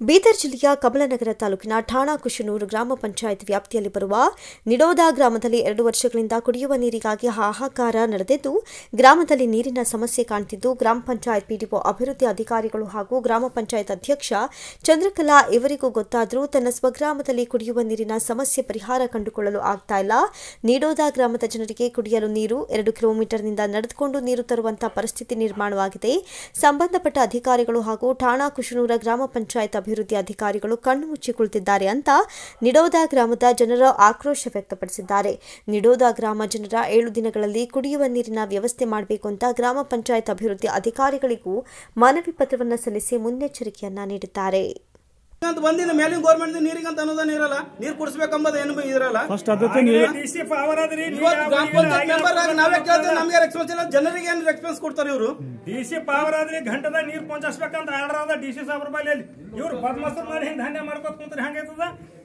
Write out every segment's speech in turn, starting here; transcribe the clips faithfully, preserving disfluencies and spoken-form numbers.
ಬೀದರ್ ಜಿಲ್ಲೆಯ ಕಮಲನಗರ ತಾಲೂಕಿನ ಠಾಣಾ ಕುಶನೂರು ಗ್ರಾಮ ಪಂಚಾಯತ್ ವ್ಯಾಪ್ತಿಯಲ್ಲಿ ಬರುವ ನಿಡೋದಾ ಗ್ರಾಮದಲ್ಲಿ ಎರಡು ವರ್ಷಗಳಿಂದ ಕುಡಿಯುವ ನೀರಿಗಾಗಿ ಹಾಹಾಕಾರ ನಡೆದಿದ್ದು, ಗ್ರಾಮದಲ್ಲಿ ನೀರಿನ ಸಮಸ್ಯೆ ಕಾಣುತ್ತಿದ್ದು, ಗ್ರಾಮ ಪಂಚಾಯತ್ ಪಿಡಿಒ ಅಭಿವೃದ್ಧಿ ಅಧಿಕಾರಿಗಳು ಹಾಗೂ ಗ್ರಾಮ ಪಂಚಾಯತ್ ಅಧ್ಯಕ್ಷ ಚಂದ್ರಕಲಾ ಇವರಿಗೂ ಗೊತ್ತಾದರೂ ತನ್ನ ಸ್ವಗ್ರಾಮದಲ್ಲಿ ಕುಡಿಯುವ ನೀರಿನ ಸಮಸ್ಯೆ ಪರಿಹಾರ ಕಂಡುಕೊಳ್ಳಲು ಆಗ್ತಾ ಇಲ್ಲ. ನಿಡೋದಾ ಗ್ರಾಮದ ಜನರಿಗೆ ಕುಡಿಯಲು ನೀರು ಎರಡು ಕಿಲೋಮೀಟರ್ನಿಂದ ನಡೆದುಕೊಂಡು ನೀರು ತರುವಂತಹ ಪರಿಸ್ಥಿತಿ ನಿರ್ಮಾಣವಾಗಿದೆ. ಸಂಬಂಧಪಟ್ಟ ಅಧಿಕಾರಿಗಳು ಹಾಗೂ ಠಾಣಾ ಕುಶನೂರ ಗ್ರಾಮ ಪಂಚಾಯತ್ ಅಭಿವೃದ್ಧಿ ಅಧಿಕಾರಿಗಳು ಕಣ್ಣು ಮುಚ್ಚಿ ಕುಳಿತಿದ್ದಾರೆ ಅಂತ ನಿಡೋದಾ ಗ್ರಾಮದ ಜನರು ಆಕ್ರೋಶ ವ್ಯಕ್ತಪಡಿಸಿದ್ದಾರೆ. ನಿಡೋದಾ ಗ್ರಾಮ ಜನರ ಏಳು ದಿನಗಳಲ್ಲಿ ಕುಡಿಯುವ ನೀರಿನ ವ್ಯವಸ್ಥೆ ಮಾಡಬೇಕು ಅಂತ ಗ್ರಾಮ ಪಂಚಾಯತ್ ಅಭಿವೃದ್ಧಿ ಅಧಿಕಾರಿಗಳಿಗೂ ಮನವಿ ಪತ್ರವನ್ನು ಸಲ್ಲಿಸಿ ಮುನ್ನೆಚ್ಚರಿಕೆಯನ್ನ ನೀಡಿದ್ದಾರೆ. ಬಂದಿನ ಮೇಲಿನ ಗೌರ್ಮೆಂಟ್ ನೀರಿಗೆ ಅಂತ ಅನುದಾನ ಇರಲ್ಲ, ನೀರು ಕುಡಿಸಬೇಕಂಬುದು ಏನು ಇರಲ್ಲ. ನಾವೇ ಕೇಳ್ತೇವೆ, ನಮಗೆ ರೆಸ್ಪಾನ್ಸ್ ಇಲ್ಲ. ಜನರಿಗೆ ಏನು ರೆಸ್ಪಾನ್ಸ್ ಕೊಡ್ತಾರೆ ಇವರು? ಡಿಸಿ ಪವರ್ ಆದ್ರೆ ಗಂಟದ ನೀರು ಪಂಚಾಯಿಸ್ಬೇಕಂತ ಆರ್ಡರ್ ಅದ ಡಿಸಿ ಸಾಬ್ರ ಬಲ್ಲಿ. ಇವ್ರು ಬದ್ಮಸ್ತರ್ ಮಾಡಿ ಹಿಂದೆ ಧಾನ್ಯ ಮಾಡ್ಕೊತ ಕುಂತ್ರೆ ಹೆಂಗೈತದ?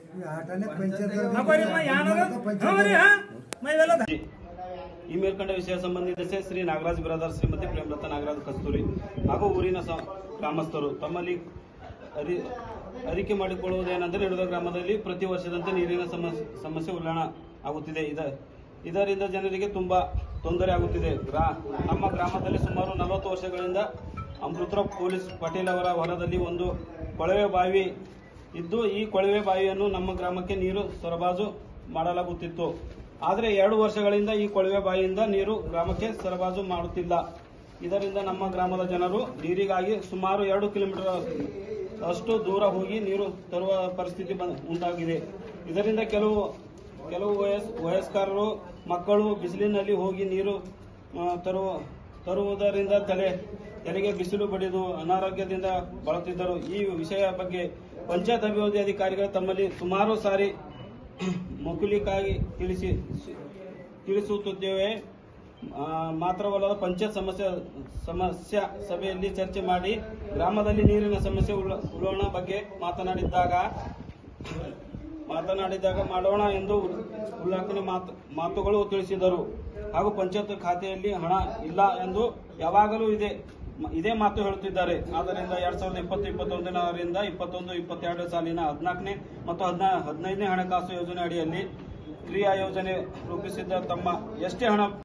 ಈ ಮೇಲ್ಕಂಡ ವಿಷಯ ಸಂಬಂಧಿಸಿದ ಶ್ರೀ ನಾಗರಾಜ್ ಬ್ರದರ್, ಶ್ರೀಮತಿ ಪ್ರೇಮಲತಾ ನಾಗರಾಜ್ ಕಸ್ತೂರಿ ಹಾಗೂ ಊರಿನ ಗ್ರಾಮಸ್ಥರು ತಮ್ಮಲ್ಲಿ ಅರಿಕೆ ಮಾಡಿಕೊಳ್ಳುವುದೇನೆಂದರೆ, ನಿಡೋದಾ ಗ್ರಾಮದಲ್ಲಿ ಪ್ರತಿ ವರ್ಷದಂತೆ ನೀರಿನ ಸಮಸ್ಯೆ ಉಲ್ಬಣ ಆಗುತ್ತಿದೆ. ಇದರಿಂದ ಜನರಿಗೆ ತುಂಬಾ ತೊಂದರೆ ಆಗುತ್ತಿದೆ. ನಮ್ಮ ಗ್ರಾಮದಲ್ಲಿ ಸುಮಾರು ನಲವತ್ತು ವರ್ಷಗಳಿಂದ ಅಮೃತರಾವ್ ಪೊಲೀಸ್ ಪಟೇಲ್ ಅವರ ಹೊಲದಲ್ಲಿ ಒಂದು ಕೊಳವೆ ಬಾವಿ ಇದ್ದು, ಈ ಕೊಳವೆ ಬಾವಿಯನ್ನು ನಮ್ಮ ಗ್ರಾಮಕ್ಕೆ ನೀರು ಸರಬರಾಜು ಮಾಡಲಾಗುತ್ತಿತ್ತು. ಆದರೆ ಎರಡು ವರ್ಷಗಳಿಂದ ಈ ಕೊಳವೆ ಬಾವಿಯಿಂದ ನೀರು ಗ್ರಾಮಕ್ಕೆ ಸರಬರಾಜು ಮಾಡುತ್ತಿಲ್ಲ. ಇದರಿಂದ ನಮ್ಮ ಗ್ರಾಮದ ಜನರು ನೀರಿಗಾಗಿ ಸುಮಾರು ಎರಡು ಕಿಲೋಮೀಟರ್ ಅಷ್ಟು ದೂರ ಹೋಗಿ ನೀರು ತರುವ ಪರಿಸ್ಥಿತಿ ಉಂಟಾಗಿದೆ. ಇದರಿಂದ ಕೆಲವು ಕೆಲವು ವಯಸ್ ವಯಸ್ಕರು ಮಕ್ಕಳು ಬಿಸಿಲಿನಲ್ಲಿ ಹೋಗಿ ನೀರು ತರುವ ತರುವುದರಿಂದ ತಲೆ ತಲೆಗೆ ಬಿಸಿಲು ಬಡಿದು ಅನಾರೋಗ್ಯದಿಂದ ಬಳಲುತ್ತಿದ್ದರು. ಈ ವಿಷಯ ಬಗ್ಗೆ ಪಂಚಾಯತ್ ಅಭಿವೃದ್ಧಿ ಅಧಿಕಾರಿಗಳು ತಮ್ಮಲ್ಲಿ ಸುಮಾರು ಸಾರಿ ಮೌಖಿಕವಾಗಿ ತಿಳಿಸಿ ತಿಳಿಸುತ್ತಿದ್ದೇವೆ. ಮಾತ್ರವಲ್ಲದೆ ಪಂಚಾಯತ್ ಸಮಸ್ಯೆ ಸಮಸ್ಯೆ ಸಭೆಯಲ್ಲಿ ಚರ್ಚೆ ಮಾಡಿ ಗ್ರಾಮದಲ್ಲಿ ನೀರಿನ ಸಮಸ್ಯೆ ಉಲ್ಲೋಣ ಬಗ್ಗೆ ಮಾತನಾಡಿದ್ದಾಗ ಮಾತನಾಡಿದಾಗ ಮಾಡೋಣ ಎಂದು ಉಲ್ಲೇಖನೆ ಮಾತುಗಳು ತಿಳಿಸಿದರು. ಹಾಗೂ ಪಂಚಾಯತ್ ಖಾತೆಯಲ್ಲಿ ಹಣ ಇಲ್ಲ ಎಂದು ಯಾವಾಗಲೂ ಇದೆ ಇದೇ ಮಾತು ಹೇಳುತ್ತಿದ್ದಾರೆ. ಆದ್ದರಿಂದ ಎರಡ್ ಸಾವಿರದ ಇಪ್ಪತ್ತು ಇಪ್ಪತ್ತೊಂದರಿಂದ ಇಪ್ಪತ್ತೊಂದು ಇಪ್ಪತ್ತೆರಡು ಸಾಲಿನ ಹದಿನಾಲ್ಕನೇ ಮತ್ತು ಹದಿನೈದನೇ ಹಣಕಾಸು ಯೋಜನೆ ಅಡಿಯಲ್ಲಿ ಕ್ರಿಯಾ ಯೋಜನೆ ರೂಪಿಸಿದ್ದ ತಮ್ಮ ಎಷ್ಟೇ ಹಣ